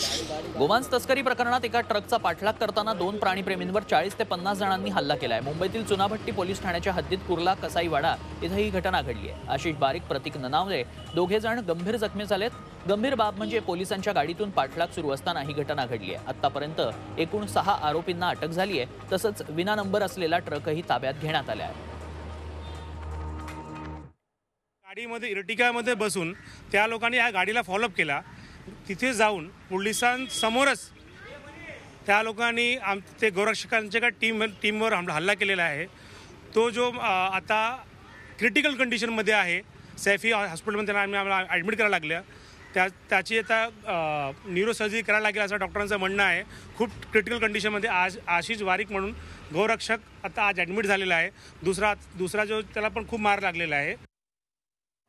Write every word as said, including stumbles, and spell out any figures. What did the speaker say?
गोमांस तस्करी प्रकरणात एका ट्रकचा पाठलाग करताना दोन प्राणीप्रेमींवर चाळीस ते पन्नास जणांनी हल्ला केलाय। मुंबईतील चुनाभट्टी पोलीस ठाण्याच्या हद्दीत कुर्ला कसाईवाडा इथं ही घटना घडली आहे। आशिष बारीक, प्रतीक ननावरे दोघे जण गंभीर जखमी झालेत। गंभीर बाब म्हणजे पोलिसांच्या गाडीतून पाठलाग सुरू असताना ही घटना घडली आहे। आतापर्यंत एकूण सहा आरोपींना अटक झाली आहे। तसंच विना नंबर असलेला ट्रकही ताब्यात घेण्यात आला आहे। गाडीमध्ये इर्टिगामध्ये बसून त्या लोकांनी या गाडीला फॉलोअप केला। तिथे जाऊन पोलिसांसमोरच त्या लोकांनी आम ते गोरक्षकांच्या टीम टीमवर हल्ला केलेला आहे। तो जो आता क्रिटिकल कंडिशनमध्ये आहे, सैफी हॉस्पिटलमध्ये त्यांना आम्हाला ॲडमिट करायला लागल्या। त्या त्याची आता न्यूरोसर्जरी करायला लागेल असं डॉक्टरांचं म्हणणं आहे। खूप क्रिटिकल कंडिशनमध्ये आज आशिष बारीक म्हणून गोरक्षक आता आज ॲडमिट झालेला आहे। दुसरा दुसरा जो त्याला पण खूप मार लागलेला आहे।